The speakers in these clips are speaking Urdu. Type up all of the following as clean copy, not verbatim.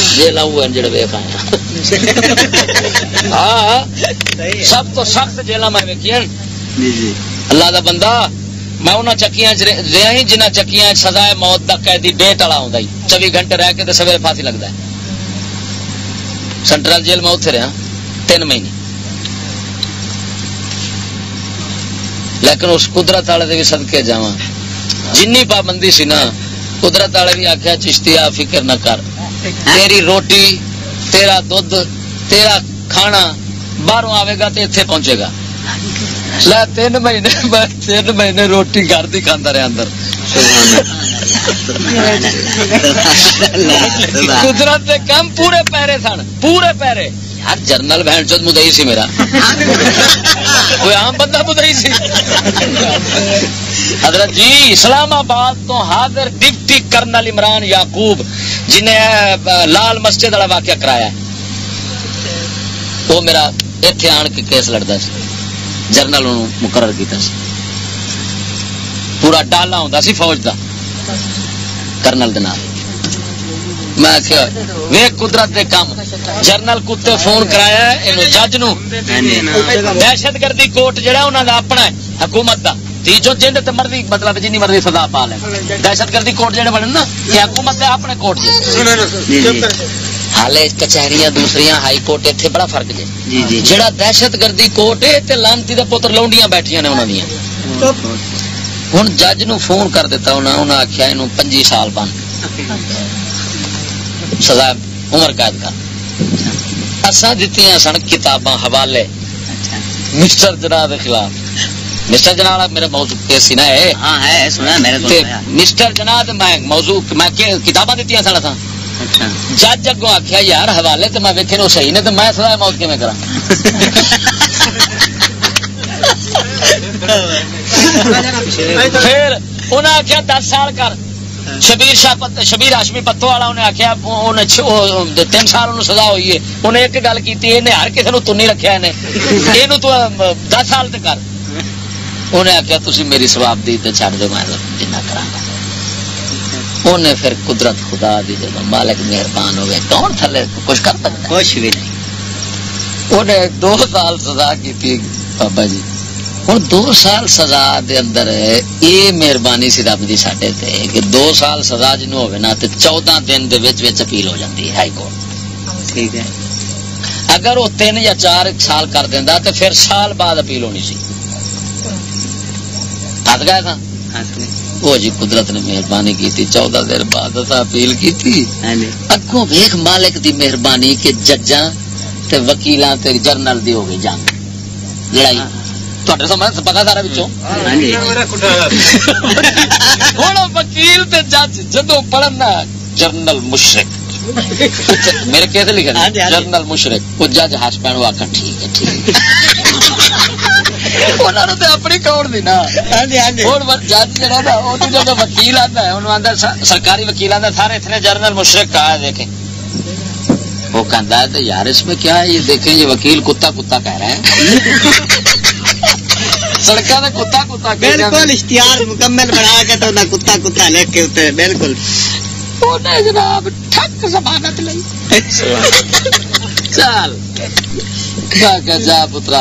جیل وہ جڑے ویخ آئے ہاں سب تو سخت جیل میں ویکھی اللہ دا بندہ میں انہاں چکیاں رہا ہی جنہ چکیاں سزائے موت دا قیدی ڈیٹ والا ہوندا ہی 24 گھنٹے رہ کے تے سویرے پھانسی لگدا ہے. سینٹرل جیل میں اتنے رہا 3 مہینے. لیکن اس قدرت والے بھی صدقے جاواں جنی پابندی سی نا قدرت والے بھی آخیا چشتیا فکر نہ کر تیری روٹی تیرا دودھ تیرا کھانا باہروں آئے گا تو اتنے پہنچے گا. 3 مہینے روٹی گھر کی کھانا رہا اندر. قدرت کے کام پورے پیرے سن پورے پیرے. یار جرنل بہن چود مدعی سی میرا کوئی عام بندہ مدعی سی. حضرت جی اسلام آباد تو حاضر ڈپٹی کرنل عمران یعقوب جنہیں لال مسجد والا واقعہ کرایا وہ میرا اتنے آن کے کیس لڑتا سی. جرنل مقرر کیا پورا ڈالا ہوں سی فوج دا کرنل دے نال. میں آخیا ویک قدرت دے کام جرنل کتے فون کرایا جج نو دہشت گردی کوٹ جہا انہوں دا اپنا ہے حکومت دا تیجو جن تے مرضی مطلب جنی مرضی سزا پا لیں. دہشت گردی کوٹ جہاں بنے نا یہ حکومت دے اپنے کوٹ حالے کچہریاں دوسری ہائی کورٹ اتنے بڑا فرق جی. جہاں دہشت گردی کوٹ ہے لانتی دا پتر لونڈیاں بیٹھیاں نے انہوں دیا. ہوں جج نو فون کر دیتا انہیں آخیا یہ 25 سال بند سزا عمر قید کر. اساں دتیاں سن کتاباں حوالے مسٹر جناح کے خلاف. مسٹر جناح میرا موضوع کیس سی نا مسٹر جناح موضوع میں کتاباں دتیاں سن. اساں جج اگوں آخیا یار حوالے تو میں ویکھے نو صحیح نے تو میں سزا موت کیویں کرا. پھر انہیں آخیا 10 سال کر. شبیر ہاشمی پتو والا انہیں آخیا 3 سال انہوں سزا ہوئی ہے. انہیں ایک گل کی ہر کسی نے تنی رکھا یہ 10 سال تک کر. انہیں آخیا تھی میری سواب دی تو چڑھ دو میں جنا کرا. انہیں پھر قدرت خدا دی جب مالک مہربان ہو گئے کون تھلے کچھ کر سکتا کچھ بھی نہیں. انہیں 2 سال سزا کی تھی بابا جی. ہوں 2 سال سزا دے اندر یہ مہربانی سی رب دی ساڈے تے کہ 2 سال سزا جنوں ہوے نا تے 14 دن دے وچ وچ اپیل ہو جاندی ہے ہائی کورٹ. ٹھیک ہے اگر وہ 3 یا 4 سال کر دیندا تے پھر سال بعد اپیل ہونی سی. ہٹ گیا تھا وہ جی قدرت نے مہربانی کی تھی 14 دن بعد اپیل کی تھی. اگوں ویکھ مالک دی مہربانی کہ ججاں تے وکیلاں تے جرنل دی ہو گئی جنگ لڑائی. پتا سارا وکیل جج جدو پڑھن جرنل مشرق میرے کیسے لکھا جرنل مشرق وہ جج ہس پین آخر ٹھیک ہے ٹھیک اپنی کوڑ دی نا. جج جا وکیل آتا ہے انہوں آتا سرکاری وکیل آتا سارے اتنے جرنل مشرق کہا ہے دیکھیں وہ کہتا ہے تو یار اس میں کیا ہے یہ دیکھیں یہ وکیل کتا کتا کہہ رہے ہیں سڑکوں میں کتا کتا بالکل اشتہار مکمل بنا کے تو کتا کتا لکھ کے اتنے بالکل جناب ٹھک ضمانت لئی. چل جا پترا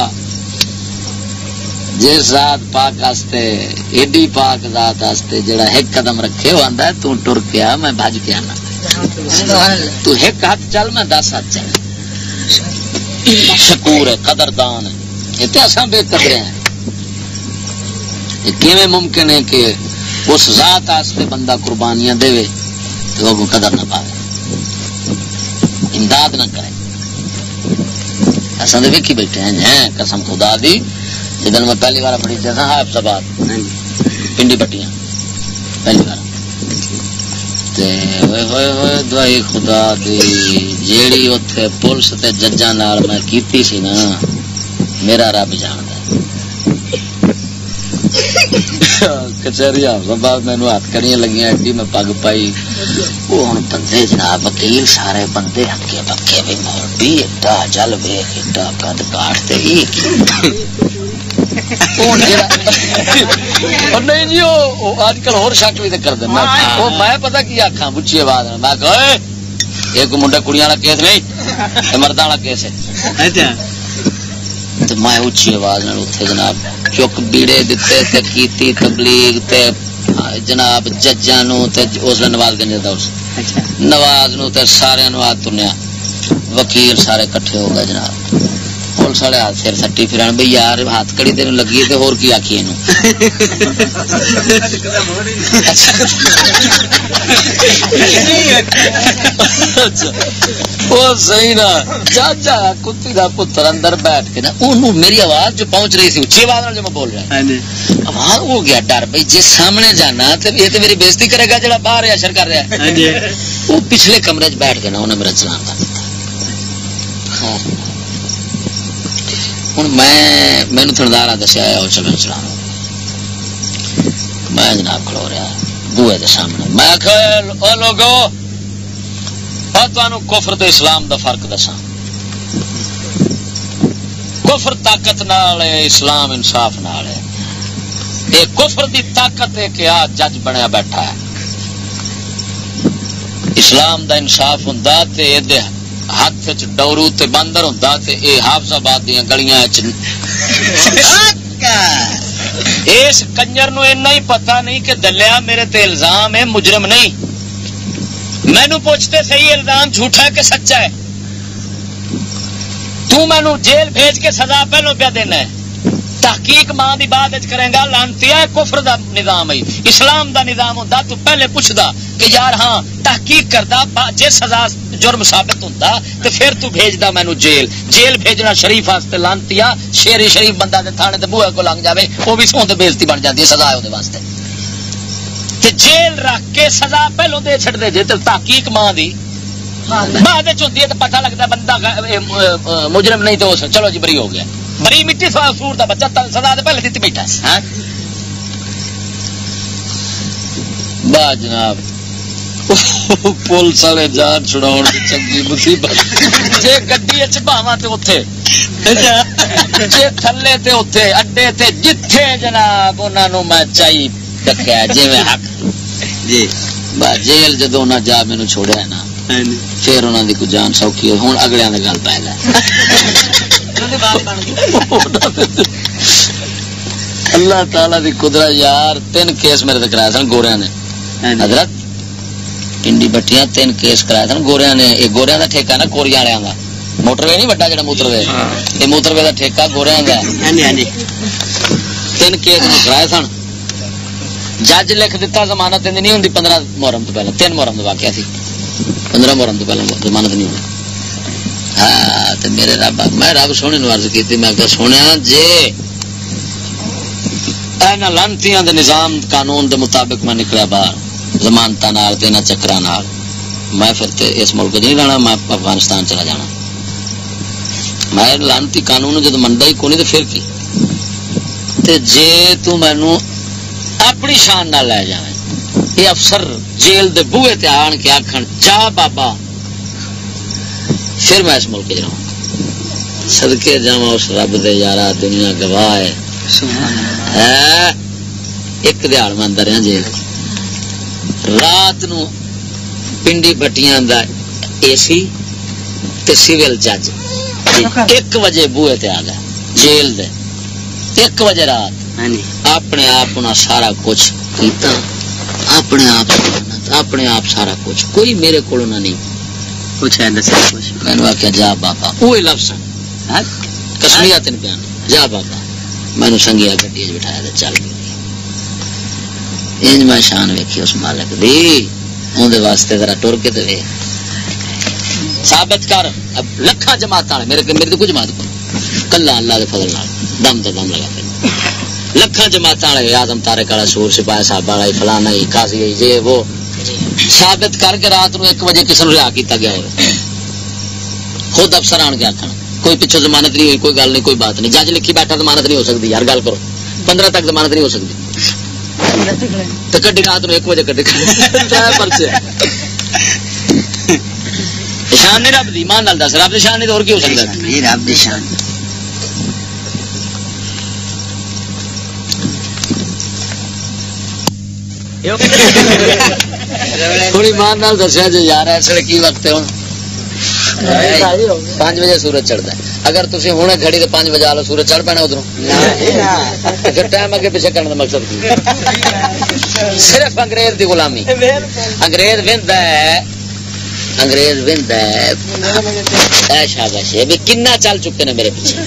جس ذات پاک واسطے ایڈی پاک ذات واسطے جڑا ایک قدم رکھے وہ آندا ہے تو ٹر کے آ میں بھج کے آنا. تو ایک ہاتھ چل میں 10 ہاتھ چل. شکور ہے قدردان ہے یہ تو اصا بے قدرے ہیں. کیویں ممکن ہے کہ اس ذات واسطے بندہ قربانیاں دے تو وہ قدر نہ پاوے امداد نہ کرے. اصل ویکھی بیٹھے ہیں قسم خدا دی جدن میں پہلی بار پڑھی جیسا حافظ آباد پنڈی پٹیاں پہلی بار دوائی خدا دی جیڑی اتنے پولیس تے ججاں نال میں کیتی سی نا میرا رب جاندا کچہری آباد مینو ہاتھ کڑیاں لگیاں ایڈی میں پگ پائی وہ ہوں بندے جناب وکیل سارے بندے ہکے پکے بھی مولوی ایڈا جل ویخ ایڈا قد کاٹ نہیں جی وہ اج کل ہور شک بھی کر دینا. میں پتا کی آخا بچی آواز میں ایک منڈے کڑیاں والا کیس نہیں مرداں والا کیس ہے تو میں اچھی آواز نال اتنے جناب چک بیڑے دیتے تے کیتی تبلیغ تے جناب ججاں نو تے اس نواز گنج دا نواز نو تے سارے نو ہاتھ تنیا وکیل سارے کٹھے ہو گئے جناب پولیس والے ہاتھ سر سٹی پھران بھائی یار ہاتھ کڑی تین لگی تے ہور کی آکھیے نو صحیح نا چاچا کتی دا پتر اندر بیٹھ کے نا میری آواز جو پہنچ رہی تھی اچھی آواز جو میں بول رہا آواز ہو گیا ڈر بھائی جی سامنے جانا تو یہ تو میری بےزتی کرے گا جڑا باہر اشر کر رہا ہے وہ پچھلے کمرے چ بیٹھ کے نا انہیں میرا چلان کر دیتا ہوں مینو تھندار دسیا وہ چلو چلا میں جناب کھلو رہا بوئے دے سامنے میں لوگو کفر تے اسلام دا فرق دساں کفر طاقت نال ہے اسلام انصاف نال ہے یہ کفر دی طاقت ہے کہ آ جج بنیا بیٹھا ہے اسلام دا انصاف ہوندا تے دے ہاتھ چ ڈورو تے باندر ہوندا تے اے حافظ آباد دیاں گلیاں چ اس کنجر نو اتنا ہی پتہ نہیں کہ دلیا میرے تے الزام ہے مجرم نہیں مینو پوچھتے صحیح الزام جھوٹا ہے کہ سچا ہے تو مینو جیل بھیج کے سزا پہلو پیا دینا ہے تحقیق ماں دی بعد کریں گا لانتی ہے کفر دا نظام ہے اسلام دا نظام ہوندا تو پہلے پوچھدا کہ یار ہاں تحقیق کردا جے سزا جرم ثابت ہوندا تو پھر تو بھیجدا مینو جیل بھیجنا شریف واسطے لانتیا شیری شریف بندہ دے تھانے تے بوئے کو لنگ جاوے وہ بھی سوں تے بےزتی بن جاندی ہے سزا ہے اودے واسطے تے جیل رکھ کے سزا پہلو دے چھڑ دے جے تے تحقیق ماں دی بعد وچ ہوندی ہے تے پتہ لگدا بندہ مجرم نہیں تو چلو جی بری ہو گیا بری مٹی سور دا بچہ سزا دے پہلے دیتی بیٹھا ہاں با جناب پولیس والے جان چھڑاؤ چنگی مصیبت جے گڈی اچ باواں تے اوتھے جے تھلے تے اوتھے اڈے تے جتھے جناب انہاں نوں میں چاہی رکھیا جویں حق جی با جیل جدوں نہ جا مینوں چھوڑیا نا پھر انہاں دی کوئی جان سوکھی ہن اگلیاں دے گل پے گا اللہ تعالی دی قدرت یار 3 کیس میرے تے کرایا سن گوریاں نے حضرت پنڈی بٹیاں 3 کیس کرایا سن گوریاں نے یہ گوریاں دا ٹھیکہ نا کوریاں والےاں دا موٹر وے نہیں بڑا جڑا موٹر وے یہ موٹر وے دا ٹھیکہ گوریاں دا ہاں جی 3 کیس کرایا سن جج لکھ دیتا ضمانت نہیں ہوندی 15 محرم تو پہلے 3 محرم دا واقعہ سی 15 محرم تو پہلے ضمانت نہیں ہوندی ہاں تے میرے رب میں رب سونے نو عرض کیتی میں کہ سونیا جے اینا لانتیاں دے نظام قانون دے مطابق میں نکلیا باہر ضمانتاں نال تے نہ چکراں نال میں پھر تے اس ملک نہیں رہنا میں افغانستان چلا جانا میں لانتی قانون جدوں مندا ہی کوئی نہیں تے پھر کی تے جے تو مینوں اپنی شان نال لے جاویں یہ افسر جیل دے بوئے تے آن کے آکھن جا بابا پھر میں اس ملک جاؤں صدقے جاواں اس رب دے یارا دنیا گواہ ہے ایک دیہڑ میں اندر ہیں جیل رات نو پنڈی بٹیاں دا اے سی تے سیول جج 1 بجے بوئے تے آ گیا جیل دے 1 بجے رات اپنے آپ انہاں سارا کچھ کیتا اپنے آپ سارا کچھ کوئی میرے کو نہیں کچھ ہے میں نے آخیا جا بابا وہی لفظ کسمیا تین بیان جا بابا میں نے سنگیا گڈی بٹھایا تو چل گئی میں شان ویکھی اس مالک دی اندر واسطے ذرا ٹر کے تو ثابت کر اب لکھاں جماعت والے میرے تو کوئی جماعت کو کلا اللہ کے فضل نال دم تو دم لگا پہ لکھاں جماعت والے آدم تارے کالا سور سپاہی صاحب والا فلانا ہی قاضی یہ وہ ثابت کر کے رات نو 1 بجے کسی نے رہا کیتا گیا ہو خود افسر آن کے آخر کوئی پیچھے ضمانت نہیں ہوئی کوئی گل نہیں کوئی بات نہیں جج لکھی بیٹھا ضمانت نہیں ہو سکتی یار گل کرو 15 تک ضمانت نہیں ہو سکتی تو کڈی رات نو 1 بجے کڈی پرچے شان نہیں رب دی ایمان نال دس رب دی شان نہیں تو اور کی ہو سکتا ہے رب دی شان تھوڑی مان نال دسیا جی یار اس ویلے کی وقت ہے ہوں 5 بجے سورج چڑھتا ہے. اگر تھی ہوں گھڑی تو 5 بجے آ لو سورج چڑھ پینا ادھر پھر ٹائم اگے پیچھے کرنے کا مقصد کی صرف انگریز دی غلامی. انگریز ویندا ہے شاباش ہے بھی کنا چل چکے نے میرے پیچھے.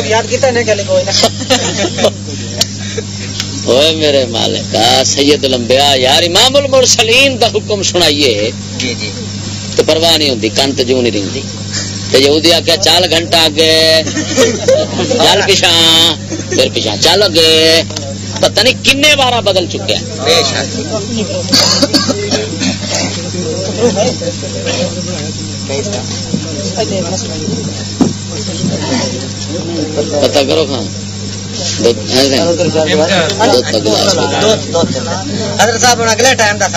اوے میرے مالک سید الانبیاء یار امام المرسلین دا حکم سنائیے تو پرواہ نہیں ہوتی کن تو جو نہیں رہتی. یہودی آخیا چل گھنٹہ اگے چل پیچھا پھر پیچھا چل اگے پتہ نہیں کنے بارہ بدل چکے پتہ کرو خان حضرت صاحب اگلے ٹائم کا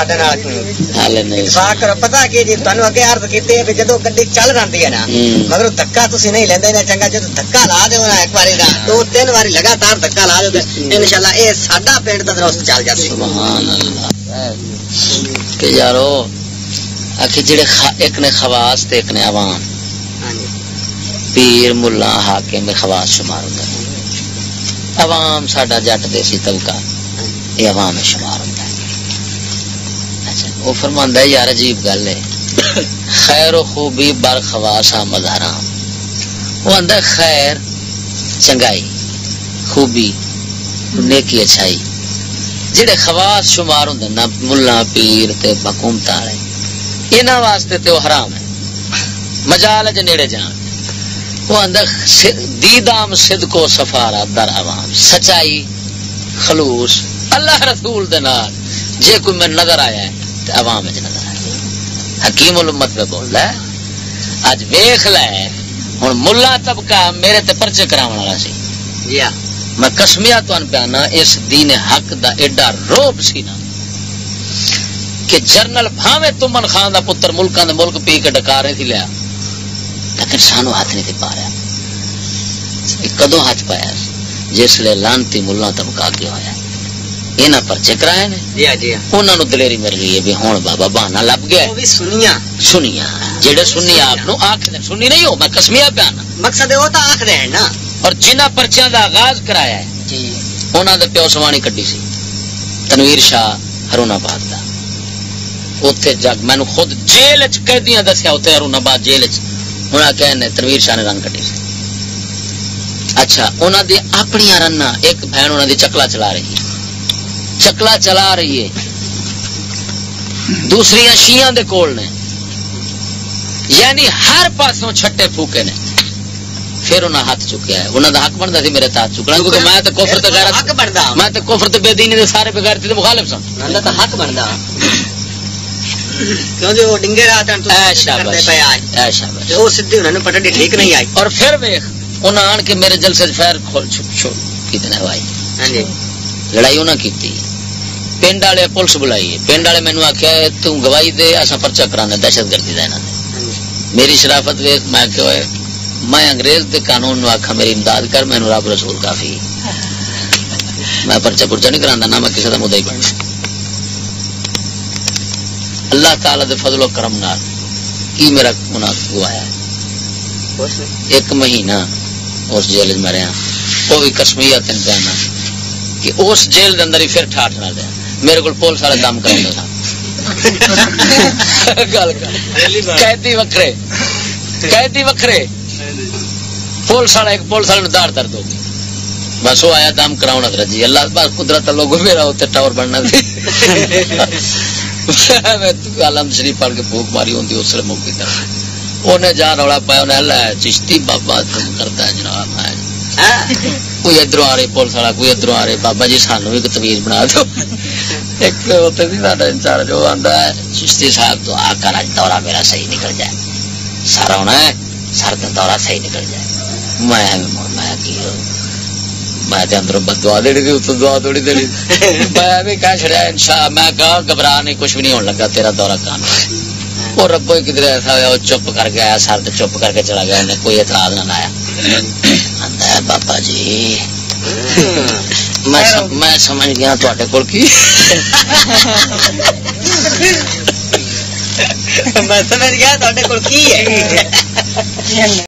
پتا کہ جی تمہیں اگے عرض کی جدو گڈی چل رہی ہے نا مگر دکا تھی نہیں لینا چنگا جب دکا لا دو ایک بار 2-3 بار لگاتار دکا لا دو ان شاء اللہ یہ ساڈا پنڈ تندرست چل جاتی. یارو جڑے ایک نے خواص تے ایک نے عوام پیر ملا حاکم خواص شمار ہوتا ہے. عوام ساڈا جٹ دیسی طبقہ یہ عوام میں شمار ہوتا ہے. اچھا وہ فرماندا ہے یار عجیب گل ہے خیر و خوبی بر خواص آمد حرام. وہ آندا خیر چنگائی خوبی نیکی اچھائی جڑے خواص شمار ہوندے نا ملا پیر تے حکومت والے انہاں واسطے تے وہ حرام ہے. مجال ج نیڑے جان وہ اندر دیدام صدق و سفارا در عوام سچائی خلوص اللہ رسول دے نال جے کوئی میں نظر آیا ہے تو عوام وچ نظر آیا. حکیم الامت پہ بول رہا ہے اج ویکھ لے ہن ملا طبقہ میرے تے پرچے کراون والا سی میں قسمیا تان پیانا اس دین حق دا ایڈا روب سی نا کہ جرنل بھاوے تمن خان دا پتر ملکاں دے ملک پی کے ڈکارے تھی لیا لیکن سانو ہاتھ نہیں پا رہا. کدو ہاتھ پایا جس لئے لانتی ملا طبقہ کے ہویا یہاں پرچے کرائے نے انہوں نے دلیری مل گئی ہے بھی ہوں بابا بہانا لب گیا سنیا جہے سنی آپ آخر سنی نہیں ہو میں قسمیا پیانا مقصد وہ تو آخر ہے نا. اور جنہ پرچیاں دا آغاز کرایا ہے انہوں نے پیو سوانی کٹی سی تنویر شاہ ہرون آباد کا اتنے جگ میں خود جیل قیدیاں دسیا اتنے ہرون آباد جیل انہوں نے کہنے تنویر شاہ نے رن کٹی سی. اچھا انہوں دی اپنی رن ایک بہن انہوں دی چکلا چلا رہی ہے دوسری شیعہ دے کول نے یعنی ہر پاسوں چھٹے پھوکے نے. پھر انہیں ہاتھ چکیا ہے انہوں دا حق بنتا سی میرے ہاتھ چکنا کیونکہ میں تو کفر تے غیرت میں تو کفر تے بے دینی دے سارے بغیرتی دے مخالف سن حق بنتا کیونکہ وہ ڈنگے رات ٹھیک نہیں آئی. اور پھر ویخ انہیں آن کے میرے جلسے فیر کھول کتنے ہوائی لڑائی انہیں کی پنڈ والے پولیس بلائی پنڈ والے مینو آخیا توائی دے اصا پرچا کرانا دہشت گردی کا میری شرافت ویخ میں کہ میں انگریز دے قانون نو آخا میری امداد کر مینو رب رسول کافی میں پرچا پرچا نہیں کرانا نہ میں کسی کا مدعی بننا. اللہ تعالی دے فضل و کرم نال کی میرا منافع آیا 1 مہینہ اس جیل میں رہا وہ بھی قسمیا تین پیانا کہ اس جیل دے اندر ہی پھر ٹھاٹ نہ دیا میرے کو پولیس والے کام کرتے تھا قیدی وکھرے پولیس والا ایک پولیس والے دار درد ہو گئی بس وہ آیا دم کراؤنا حضرت جی اللہ بس قدرت لوگوں میرا اتنے ٹاور بننا سی عالم شریف پڑھ کے پھوک ماری ہوتی اس لیے موقع کر انہیں جا رولا پایا انہیں اللہ چشتی بابا تم کرتا ہے جناب کوئی ادھروں آ رہے پولیس والا کوئی ادھروں آ رہے بابا جی سانو بھی تمیز بنا دو. ایک ہوتے سی ساڈا انچارج وہ آتا ہے چشتی صاحب تو آ کر اج دورہ میرا صحیح نکل جائے سارا ہونا ہے سر کا دورہ صحیح نکل جائے. میں اندروں بدعا دینی تھی اتوں دعا تھوڑی دینی میں بھی کہہ چڑیا انشاء میں کہا گھبرا نہیں کچھ بھی نہیں ہونے لگا تیرا دورہ کام وہ ربو کدھر ایسا ہوا وہ چپ کر کے آیا سر چپ کر کے چلا گیا انہیں کوئی اعتراض نہ لایا. آتا ہے بابا جی میں سمجھ گیا تے کول کی میں سمجھ گیا تے کول کی ہے ہے